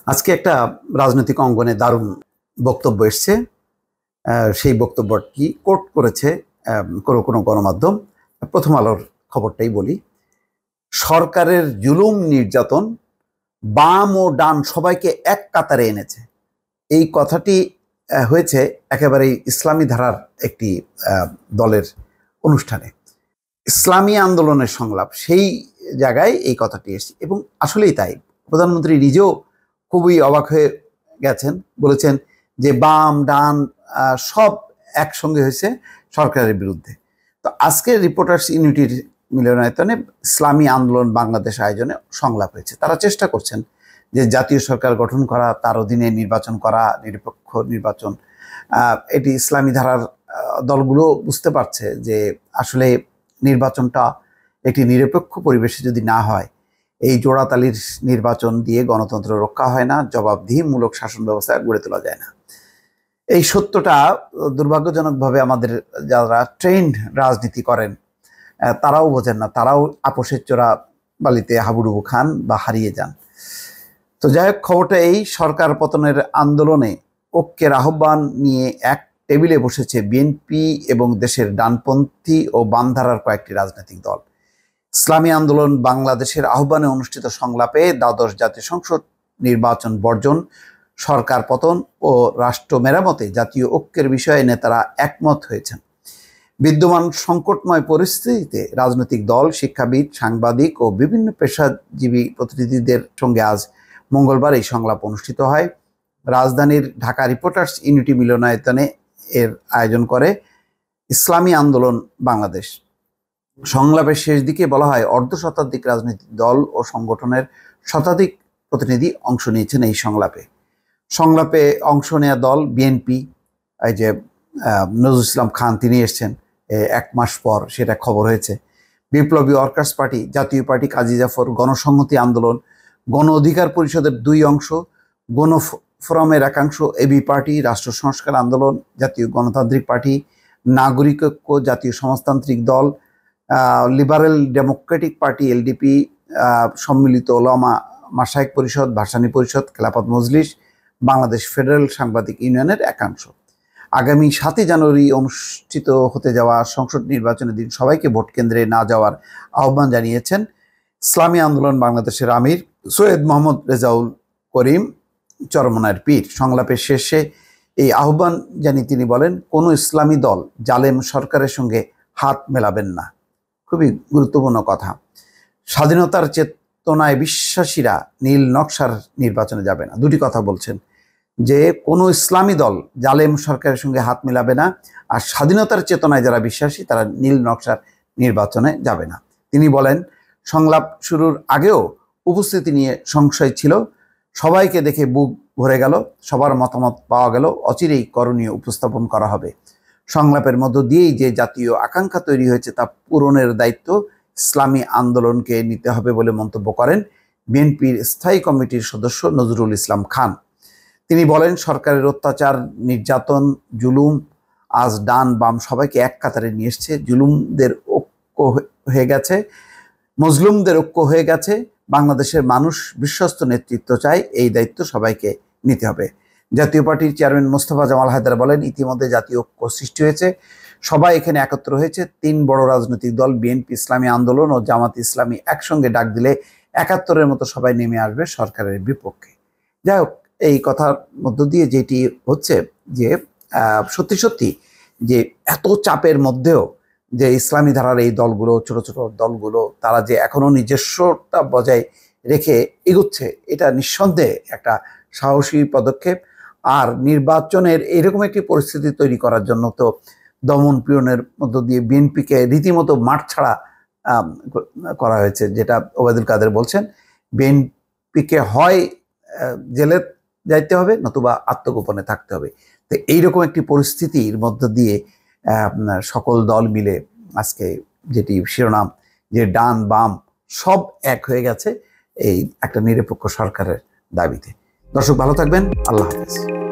আজকে একটা রাজনৈতিক অঙ্গনে দারুণ বক্তব্য এসছে। সেই বক্তব্যটি কোট করেছে কোনো গণমাধ্যম। প্রথম আলোর খবরটাই বলি। সরকারের জুলুম নির্যাতন বাম ও ডান সবাইকে এক কাতারে এনেছে। এই কথাটি হয়েছে একেবারেই ইসলামী ধারার একটি দলের অনুষ্ঠানে, ইসলামী আন্দোলনের সংলাপ, সেই জায়গায় এই কথাটি এসেছে এবং আসলেই তাই। প্রধানমন্ত্রী নিজেও খুবই অবাক হয়ে গেছেন, বলেছেন যে বাম ডান সব একসঙ্গে হয়েছে সরকারের বিরুদ্ধে। তো আজকে রিপোর্টার্স ইউনিটির মিলনায়তনে ইসলামী আন্দোলন বাংলাদেশ আয়োজনে সংলাপ হয়েছে। তারা চেষ্টা করছেন যে জাতীয় সরকার গঠন করা, তার অধীনে নির্বাচন করা, নিরপেক্ষ নির্বাচন। এটি ইসলামী ধারার দলগুলো বুঝতে পারছে যে আসলে নির্বাচনটা একটি নিরপেক্ষ পরিবেশে যদি না হয়, এই জোড়াতালির নির্বাচন দিয়ে গণতন্ত্র রক্ষা হয় না, জবাবদিহিমূলক শাসন ব্যবস্থা গড়ে তোলা যায় না। এই সত্যটা দুর্ভাগ্যজনকভাবে আমাদের যারা ট্রেন্ড রাজনীতি করেন তারাও বোঝেন না, তারাও আপোষের চোরা বালিতে হাবুডুবু খান বা হারিয়ে যান। তো যাই হোক, খবরটা এই, সরকার পতনের আন্দোলনে ঐক্যের আহ্বান নিয়ে এক টেবিলে বসেছে বিএনপি এবং দেশের ডানপন্থী ও বামধারার কয়েকটি রাজনৈতিক দল। ইসলামী আন্দোলন বাংলাদেশের আহ্বানে অনুষ্ঠিত সংলাপে দ্বাদশ জাতীয় সংসদ নির্বাচন বর্জন, সরকার পতন ও রাষ্ট্র মেরামতে জাতীয় ঐক্যের বিষয়ে নেতারা একমত হয়েছেন। বিদ্যমান সংকটময় পরিস্থিতিতে রাজনৈতিক দল, শিক্ষাবিদ, সাংবাদিক ও বিভিন্ন পেশাজীবী প্রতিনিধিদের সঙ্গে আজ মঙ্গলবার এই সংলাপ অনুষ্ঠিত হয়। রাজধানীর ঢাকা রিপোর্টার্স ইউনিটি মিলনায়তনে এর আয়োজন করে ইসলামী আন্দোলন বাংলাদেশ। সংলাপের শেষ দিকে বলা হয়, অর্ধশতাধিক রাজনৈতিক দল ও সংগঠনের শতাধিক প্রতিনিধি অংশ নিয়েছেন এই সংলাপে। সংলাপে অংশ নেওয়া দল বিএনপি, এই যে নজরুল ইসলাম খান তিনি এসছেন এক মাস পর, সেটা খবর হয়েছে। Biplobi Workers Party, Jatiya Party Kazi Zafar, Ganosamhati Andolon, Gono অধিকার পরিষদের 2 অংশ, গণ ফোরামের একাংশ, এবি পার্টি, রাষ্ট্র সংস্কার আন্দোলন, জাতীয় গণতান্ত্রিক পার্টি, নাগরিক ঐক্য, জাতীয় সমাজতান্ত্রিক দল, লিবারেল ডেমোক্রেটিক পার্টি এলডিপি, সম্মিলিত ওলামা মাশায়েখ পরিষদ, ভাসানী পরিষদ, খেলাফত মজলিস, বাংলাদেশ ফেডারেল সাংবাদিক ইউনিয়নের একাংশ। আগামী 7 জানুয়ারি অনুষ্ঠিত হতে যাওয়া সংসদ নির্বাচনের দিন সবাইকে ভোট কেন্দ্রে না যাওয়ার আহ্বান জানিয়েছেন ইসলামী আন্দোলন বাংলাদেশের আমির সৈয়দ মোহাম্মদ রেজাউল করিম চরমনায়ের পীর। সংলাপের শেষে এই আহ্বান জানিয়ে তিনি বলেন, কোনো ইসলামী দল জালেম সরকারের সঙ্গে হাত মেলাবেন না। খুবই গুরুত্বপূর্ণ কথা। স্বাধীনতার চেতনায় বিশ্বাসীরা নীল নকশার নির্বাচনে যাবে না। দুটি কথা বলছেন, যে কোনো ইসলামী দল জালেম সরকারের সঙ্গে হাত মেলাবে না, আর স্বাধীনতার চেতনায় যারা বিশ্বাসী তারা নীল নকশার নির্বাচনে যাবে না। তিনি বলেন, সংলাপ শুরুর আগেও উপস্থিতি নিয়ে সংশয় ছিল, সবাইকে দেখে বুক ভরে গেল, সবার মতামত পাওয়া গেল, অচিরেই করণীয় উপস্থাপন করা হবে। সংলাপের মধ্য দিয়েই যে জাতীয় আকাঙ্ক্ষা তৈরি হয়েছে তা পূরণের দায়িত্ব ইসলামী আন্দোলনকে নিতে হবে বলে মন্তব্য করেন বিএনপির স্থায়ী কমিটির সদস্য নজরুল ইসলাম খান। তিনি বলেন, সরকারের অত্যাচার, নির্যাতন, জুলুম আজ ডান বাম সবাইকে এক কাতারে নিয়ে এসছে। জুলুমদের ঐক্য হয়ে গেছে, মজলুমদের ঐক্য হয়ে গেছে। বাংলাদেশের মানুষ বিশ্বস্ত নেতৃত্ব চায়, এই দায়িত্ব সবাইকে নিতে হবে। জাতীয় পার্টির চেয়ারম্যান মোস্তফা জামাল হায়দার বলেন, ইতিমধ্যে জাতীয় ঐক্য সৃষ্টি হয়েছে, সবাই এখানে একত্র হয়েছে। 3 বড় রাজনৈতিক দল বিএনপি, ইসলামী আন্দোলন ও জামাত ইসলামী একসঙ্গে ডাক দিলে 71-এর মতো সবাই নেমে আসবে সরকারের বিপক্ষে। যাই হোক, এই কথার মধ্য দিয়ে যেটি হচ্ছে যে সত্যি সত্যি যে এত চাপের মধ্যেও যে ইসলামী ধারার এই দলগুলো, ছোট ছোট দলগুলো, তারা যে এখনো নিজস্বতা বজায় রেখে এগোচ্ছে, এটা নিঃসন্দেহে একটা সাহসী পদক্ষেপ। আর নির্বাচনের এরকম একটি পরিস্থিতি তৈরি করার জন্য তো দমন পীড়নের মধ্য দিয়ে বিএনপিকে রীতিমতো মাঠ ছাড়া করা হয়েছে, যেটা ওবায়দুল কাদের বলছেন, বিএনপিকে হয় জেলে যাইতে হবে, নতুবা আত্মগোপনে থাকতে হবে। তো এইরকম একটি পরিস্থিতির মধ্য দিয়ে সকল দল মিলে আজকে যেটি শিরোনাম, যে ডান বাম সব এক হয়ে গেছে এই একটা নিরপেক্ষ সরকারের দাবিতে। দর্শক ভালো থাকবেন, আল্লাহ হাফেজ।